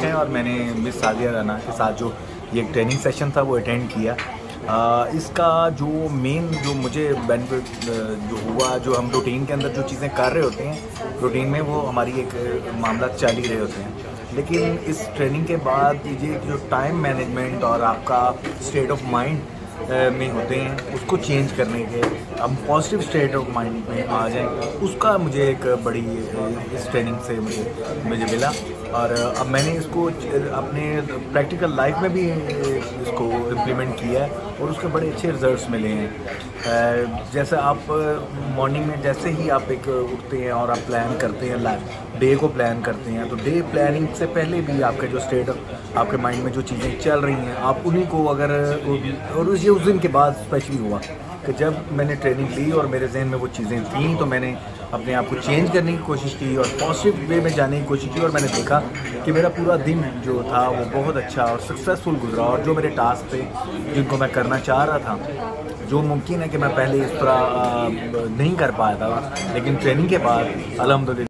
है और मैंने मिस सादिया राना के साथ जो ये ट्रेनिंग सेशन था वो अटेंड किया। इसका जो मेन जो मुझे बेनिफिट जो हुआ, जो हम रूटीन के अंदर जो चीज़ें कर रहे होते हैं रूटीन में, वो हमारी एक मामला चल ही रहे होते हैं, लेकिन इस ट्रेनिंग के बाद ये जो टाइम मैनेजमेंट और आपका स्टेट ऑफ माइंड में होते हैं उसको चेंज करने के, हम पॉजिटिव स्टेट ऑफ माइंड में आ जाएं, उसका मुझे एक बड़ी इस ट्रेनिंग से मुझे मिला। और अब मैंने इसको अपने प्रैक्टिकल लाइफ में भी इसको इम्प्लीमेंट किया है और उसके बड़े अच्छे रिजल्ट्स मिले हैं। जैसे आप मॉर्निंग में जैसे ही आप एक उठते हैं और आप प्लान करते हैं, डे को प्लान करते हैं, तो डे प्लानिंग से पहले भी आपका जो स्टेट आपके माइंड में जो चीज़ें चल रही हैं आप उन्हीं को अगर, और उस दिन के बाद स्पेशली हुआ कि जब मैंने ट्रेनिंग ली और मेरे जहन में वो चीज़ें थीं, तो मैंने अपने आप को चेंज करने की कोशिश की और पॉजिटिव वे में जाने की कोशिश की, और मैंने देखा कि मेरा पूरा दिन जो था वो बहुत अच्छा और सक्सेसफुल गुजरा। और जो मेरे टास्क थे जिनको मैं करना चाह रहा था, जो मुमकिन है कि मैं पहले इस तरह नहीं कर पाया था, लेकिन ट्रेनिंग के बाद अल्हम्दुलिल्लाह